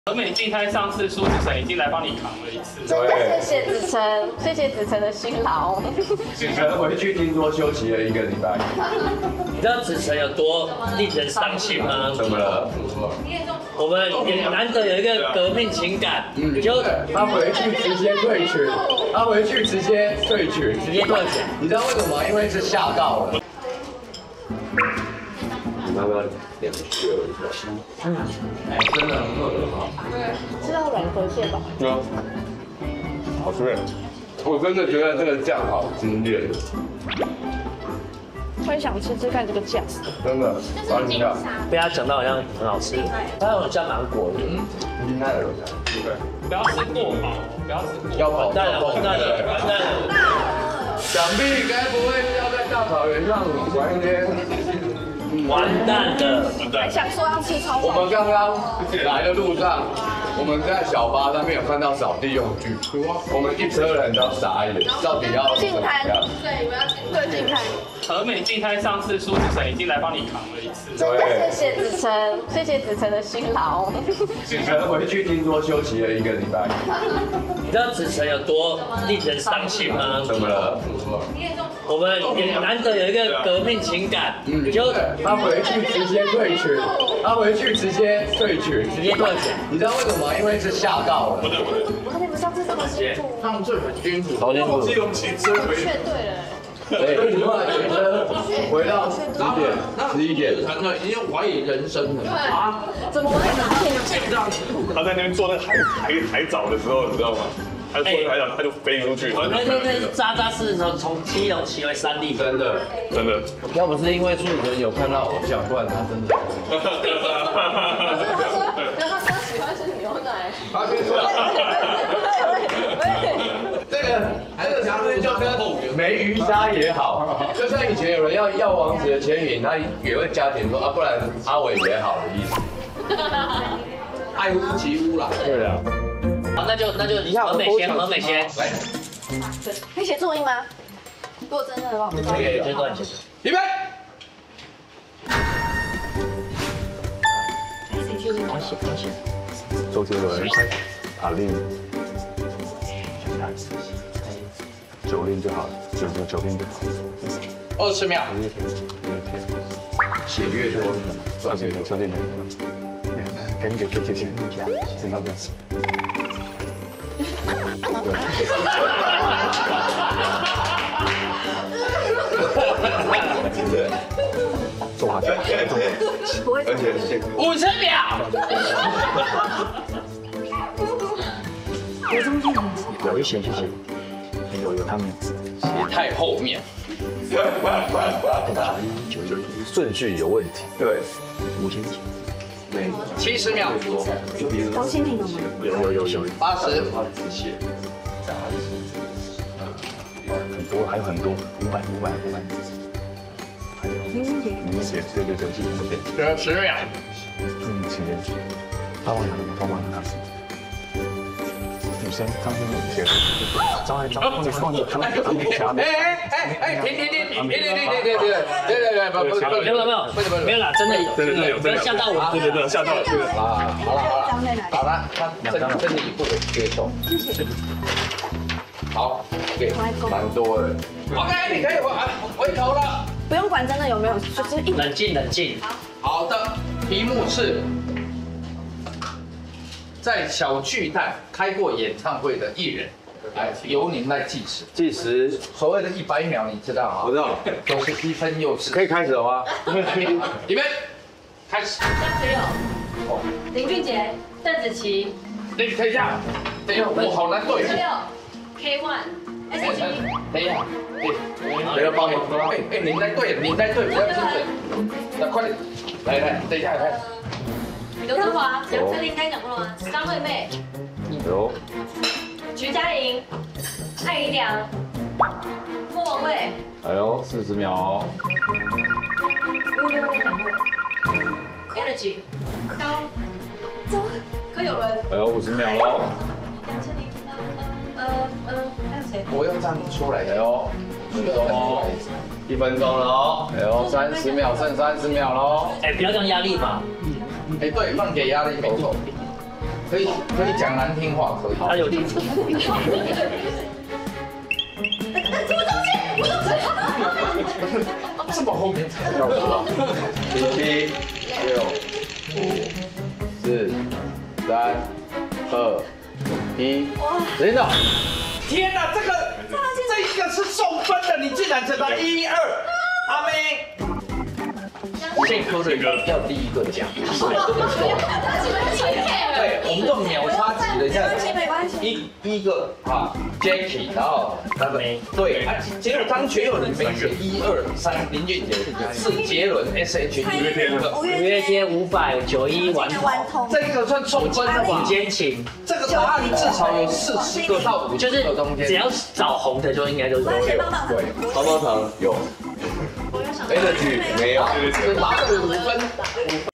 和美静态上次苏子成已经来帮你扛了一次， 真的谢谢子成，谢谢子成的辛劳。 子成回去听说休息了1个礼拜。 你知道子成有多令人伤心吗？ 怎么了？ 我们也难得有一个革命情感，就他回去直接退群，他回去直接退群， 直接退群。 你知道为什么吗？因为是吓到了。你要不要2去了一下？哎，真的很饿哈。 知道软壳蟹吧？ 好吃。我真的觉得这个酱好惊艳， 我也想吃吃看这个酱。 真的。完全被他讲到好像很好吃，它有加芒果的。 厉害了，对。 不要吃过饱，不要吃过饱。 要跑完蛋了，完蛋了，完蛋了！ 想必该不会是要在大草原上玩一天？ 完蛋了！ 还想说要吃超我们刚刚来的路上，我们在小巴上面有看到扫地用具，我们一车人都傻眼，到底要怎么样？ 对，我要对静态。 和美静态上次苏子成已经来帮你扛了一次， 真的谢谢子成，谢谢子成的辛劳。 子成回去听说休息了1个礼拜。 你知道子成有多令人伤心吗？ 怎么了？ 我们也难得有一个革命情感，就他回去直接退群，他回去直接退群， 直接退群。 你知道为什么吗？因为是吓到了。 我看你们上次这么辛苦， 他们这很辛苦， 好辛苦。 基隆骑车回去。 劝对了。 对，你后来骑车回到10点、11点， 谈了已经怀疑人生了。 啊？怎么会这样？ 他在那边做那个海藻的时候，你知道吗？他做那个海藻，他就飞出去。 那扎扎实实从基隆骑回三立， 真的。 真的。 要不是因为主持人有看到偶像，不然他真的。 他说喜欢吃牛奶。 这个常常就跟没鱼虾也好，就像以前有人要王子的签名，他也会加点说啊，不然阿伟也好的意思。 爱屋及乌啦。 对啊。 好，那就和美先，和美先。 来， 可以写作音吗？如果真的的话，我们可以，这段写。 预备。 周杰伦、阿令、9令就好了，9令就好。 20秒。 写越多， 相信你。给你给谢谢，真的。做下去，而且 50秒。 有一些就是有他们写太后面。 顺序有问题。 对 5000几。 70秒。 高兴听懂吗？ 有。 80。 很多，还有很多，500。还有明显，对， 只有10秒。 请联系。帮忙拿。女生，张先女生，张，你放你，哎，停， 没有啦，真的有， 吓到我， 对，吓到了， 啊，好了，他真的不可接受。好，给蛮多的。OK， 你可以回头了。 不用管真的有没有，就是一冷静。 好的，题目是在小巨蛋开过演唱会的艺人，由您来计时。 计时， 所谓的100秒，你知道啊？ 我知道， 都是1分幼稚。 可以开始了吗？ 预备，开始。 张学友、林俊杰、邓紫棋、 等一下，我好难对。 6 K1、S.H.E。 等一下，不要帮忙。您在对，不要进嘴。那快点，来，等一下，来。 刘德华、杨丞琳该讲过了吗？张惠妹、 有。 徐佳莹、艾怡良、莫文蔚。 哎呦，40秒哦。 Energy、柯有伦。 哎呦，50秒喽。 杨丞琳。还有谁？ 我要站出来的哦。 1分钟了哦。 哎呦，30秒，剩30秒喽。 哎，不要这样压力嘛。 哎，对，放给压力，没错。 可以讲难听话，可以。 他有听。 这么后面才叫到。7、6、5、4、3、2、1，时间到。 天哪，这一个是送分的，你竟然只拿1、2，阿妹。 幸亏这个要第一个讲。 对，我们这种秒杀级的，像没关系， 一个啊 Jackie， 然后他的对，结果张学友你没写1、2、3，林俊杰4，杰伦 S.H.E 五月天591顽童， 这个算送分的吧？ 奸情， 这个答案至少有40个到50 就是个中间， 只要找红的就应该都是都有。 对，棒棒糖有，Energy 没有， 是拿5分。